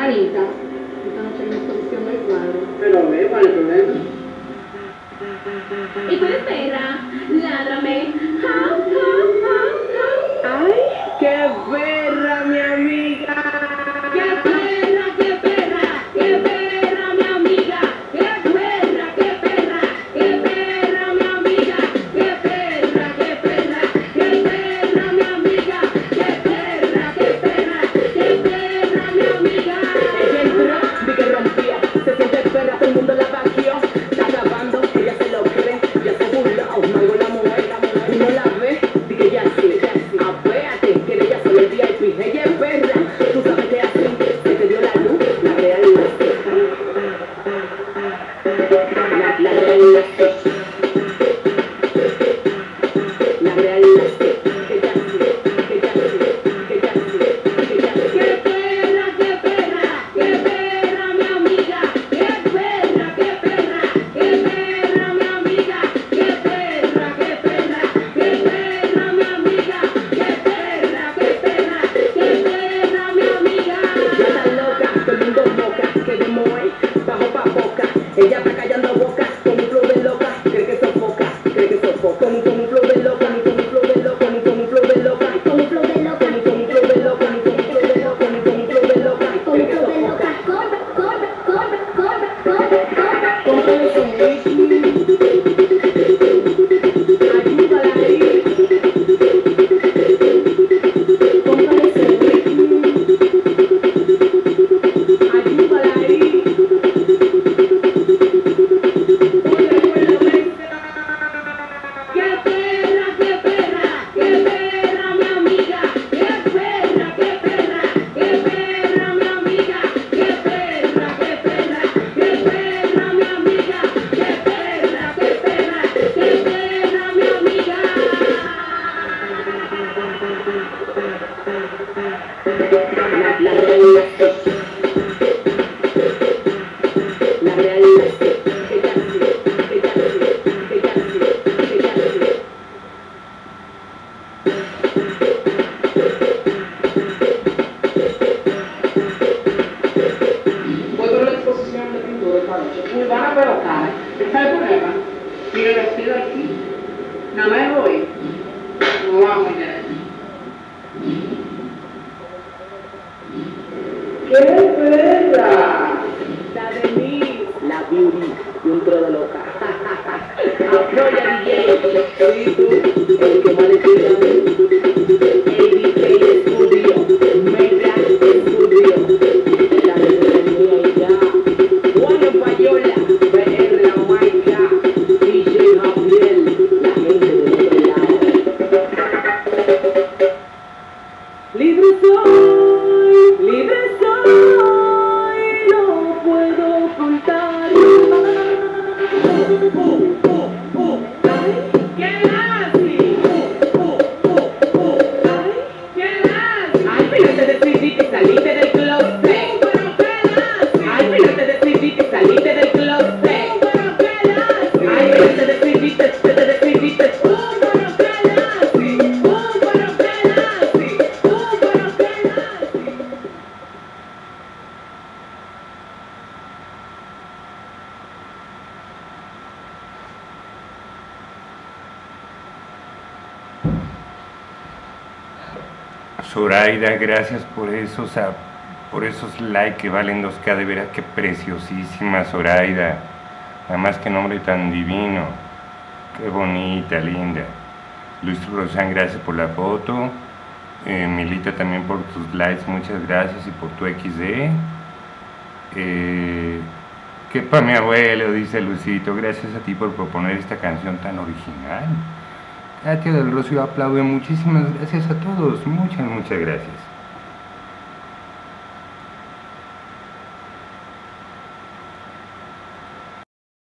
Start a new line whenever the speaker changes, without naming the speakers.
Anita, esta noche hay una exposición del cuadro.
Pero ve, ¿cuál es el problema?
Y tú eres perra, ládrame. Jau, jau, jau, jau.
¡Ay, qué perra, mi amiga!
¡Qué perra, qué perra! ¡Qué perra, mi amiga! ¡Qué perra, qué perra! ¡Qué perra, mi amiga! ¡Qué perra, qué perra! ¡Qué perra, mi amiga! ¡Qué perra, qué perra! ¡Qué perra, mi amiga!
Ella entró, vi que rompía, se siente perra, todo el mundo la vaqueó. Está acabando, ella se lo cree, ya se burla, mango la mujer, no la ve, di que ya sí, apéate, que de ella solo el VIP, ella es perra, tú sabes que así, se te dio la luz, la real, la real, la real, ella sí, ella sí, ella sí, ella sí.
¡Qué perra, qué perra! ¡Qué perra, mi amiga! ¡Qué perra, qué perra! ¡Qué perra, mi amiga! ¡Qué perra, qué perra! ¡Qué perra, mi amiga! ¡Qué perra, qué perra! ¡Qué perra, mi amiga!
Ya está loca, todo el mundo boca, que de Moe, bajo pa' boca. Ella está callando boca, con un flow de loca, cree que sofoca, con un flow de loca, con un flow de loca, con un flow de loca,
Con un flow de loca,
con un flow de loca, con un flow de loca, con un flow de loca,
con
cree
un
que
flow de
sofoca.
loca. Corre, corre, corre, corre, corre, corre.
Póngale su whisky, ayúdala ahí. Póngale su whisky, ayúdala ahí.
¡Qué perra, qué perra! ¡Qué perra, mi amiga! ¡Qué perra, qué perra! ¡Qué perra, mi amiga! ¡Qué perra, qué perra! ¡Qué perra, mi amiga! ¡Qué perra, qué perra! ¡Qué perra, mi amiga!
La realidad, la realidad, ella sí, ella sí, ella sí, ella sí. Voy por la exposición de pintura esta noche, urbana pero cara. ¿Sabes el problema? Mira el vestido aquí, nada más voy, no vamos ya. ¡Qué perra! La de mí, la beauty de un trono loca. Apoya DJ, sí tú, el que más le tira. ABK Studio, Mega Studio. La reunión y ya. Juan Payola, PR La Maica, DJ Javier, la gente del otro lado. Libre soy, no puedo ocultar. Ay,
¡Qué nazi!
ay,
¡Qué nazi!
ay, pero te decidí que saliste del closet.
¡Pero qué nazi!
Ay, pero te decidí que saliste del closet.
¡Pero qué nazi!
Ay, pero te decidiste.
¡Pero qué nazi! ¡Pero qué nazi! ¡Pero qué nazi!
Zoraida, gracias por esos likes que valen 2K, de veras que preciosísima Zoraida, nada más que nombre tan divino, qué bonita, linda. Luis Rosán, gracias por la foto. Milita también por tus likes, muchas gracias, y por tu XD. Que pa' mi abuelo, dice Lucito, gracias a ti por proponer esta canción tan original. Katia del Rocío aplaude, muchísimas gracias a todos, muchas gracias.